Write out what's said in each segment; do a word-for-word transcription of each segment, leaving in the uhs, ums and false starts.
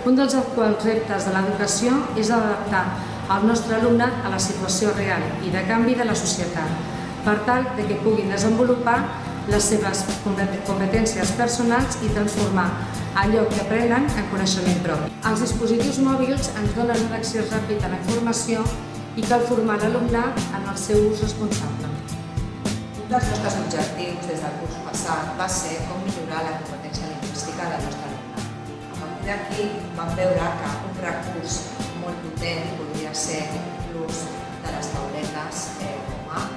Un dels actuals reptes de l'educació és adaptar el nostre alumnat a la situació real i de canvi de la societat, per tal que puguin desenvolupar les seves competències personals i transformar allò que aprenen en coneixement propi. Els dispositius mòbils ens donen un accés ràpid a la informació i cal formar l'alumnat en el seu ús responsable. Un dels nostres objectius des del curs passat va ser com millorar la competència lingüística del nostre alumnat. A partir d'aquí vam veure que un recurs molt potent podria ser l'ús de les tauletes com a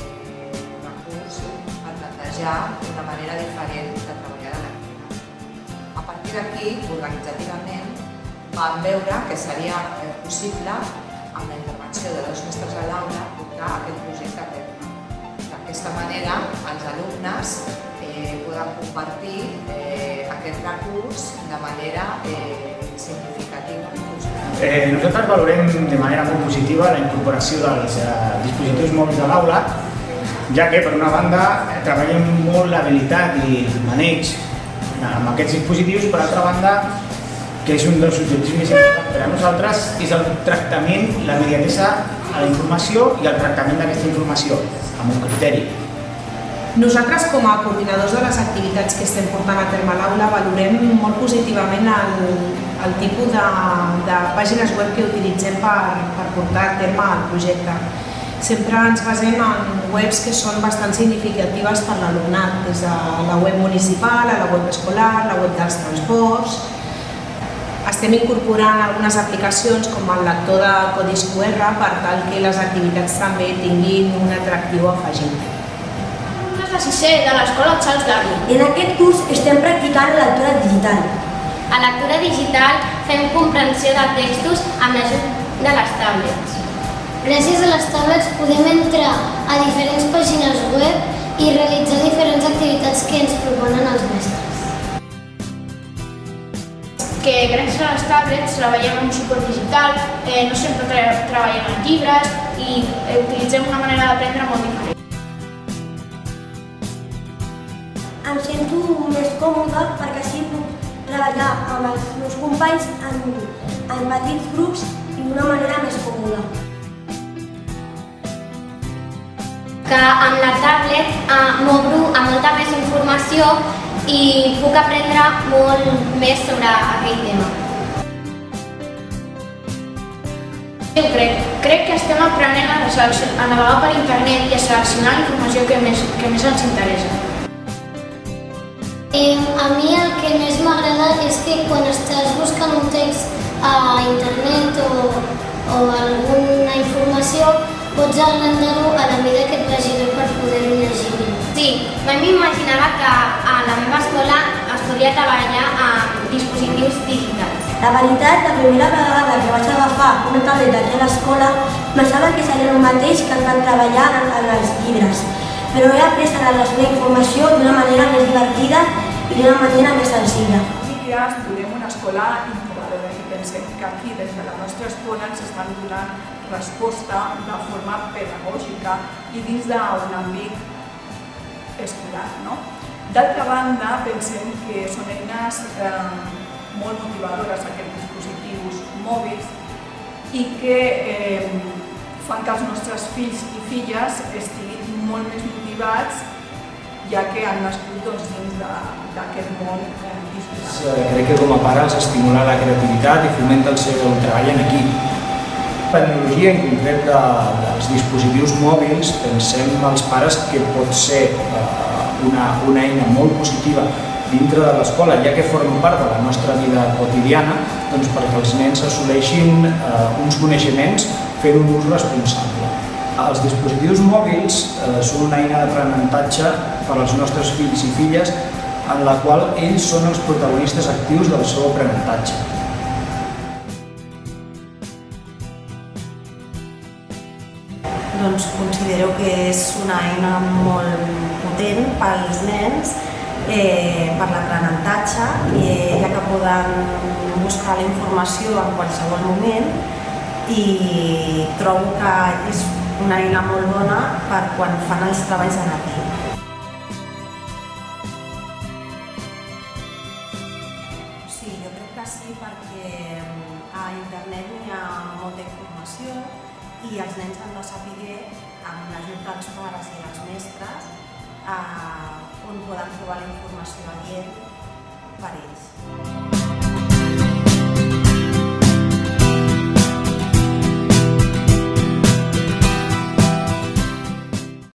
recurs per plantejar una manera diferent de treballar la lectura. A partir d'aquí, organitzativament, vam veure que seria possible, amb la intervenció de dos mestres a l'aula, portar aquest projecte a terme. D'aquesta manera, els alumnes poden compartir aquest recurs de manera significativa i funcional. Nosaltres valorem de manera molt positiva la incorporació dels dispositius mòbils a l'aula, ja que, per una banda, treballem molt l'habilitat i el maneig amb aquests dispositius, per altra banda, que és un dels objectius més importants per a nosaltres, és el tractament, la immediatesa a la informació i el tractament d'aquesta informació, amb un criteri. Nosaltres, com a coordinadors de les activitats que estem portant a terme a l'aula, valorem molt positivament el, el tipus de, de pàgines web que utilitzem per, per portar a terme el projecte. Sempre ens basem en webs que són bastant significatives per l'alumnat, des de la web municipal, a la web escolar, la web dels transports. Estem incorporant algunes aplicacions com el lector de codis cu erre per tal que les activitats també tinguin un atractiu afegit. De sisè de l'escola Charles Darwin. En aquest curs estem practicant la lectura digital. A lectura digital fem comprensió de textos amb l'ajut de les tablets. Gràcies a les tablets podem entrar a diferents pàgines web i realitzar diferents activitats que ens proponen els mestres. Que gràcies a les tablets treballem amb suport digital, eh, no sempre tra treballem en llibres i eh, utilitzem una manera d'aprendre molt diferent. Em sento més còmode perquè així puc treballar amb els meus companys en, en petits grups i d'una manera més còmoda. Que amb la tablet eh, m'obro a molta més informació i puc aprendre molt més sobre aquell tema. Jo crec, crec que estem aprenent a, a navegar per internet i a seleccionar la informació que més, que més ens interessa. Eh, a mi el que més m'agrada és que quan estàs buscant un text a internet o, o alguna informació pots agrandar-ho a la mida que et vagi bé per poder-ho llegir. Sí, mai m'imaginava que a la meva escola es podria treballar amb dispositius digitals. La veritat, la primera vegada que vaig agafar una tableta aquí a l'escola pensava que seria el mateix que van treballar en, en els llibres, però he après a relacionar informació d'una manera més divertida i d'una manera més senzilla. Avui dia volem una escola innovadora i pensem que aquí, des de la nostra escola, ens estan donant resposta de forma pedagògica i dins d'un àmbit escolar. No? D'altra banda, pensem que són eines eh, molt motivadores aquests dispositius mòbils i que eh, fan que els nostres fills i filles estiguin molt més motivats ja que han nascut doncs, dins d'aquest món eh, digital. Crec que com a pares estimular la creativitat i fomenta el seu treball en equip. La tecnologia, en concret de, dels dispositius mòbils, pensem els pares que pot ser eh, una, una eina molt positiva dintre de l'escola, ja que formen part de la nostra vida quotidiana, doncs perquè els nens assoleixin eh, uns coneixements fent un ús responsable. Els dispositius mòbils eh, són una eina d'aprenentatge per als nostres fills i filles en la qual ells són els protagonistes actius del seu aprenentatge. Doncs considero que és una eina molt potent pels nens eh, per l'aprenentatge, eh, ja que poden buscar la informació en qualsevol moment i trobo que és una eina molt bona per quan fan els treballs en equip. Sí, jo crec que que sí perquè a internet hi ha molta informació i els nens han de saber, amb l'ajut dels pares i dels mestres, on poden trobar la informació adient per ells.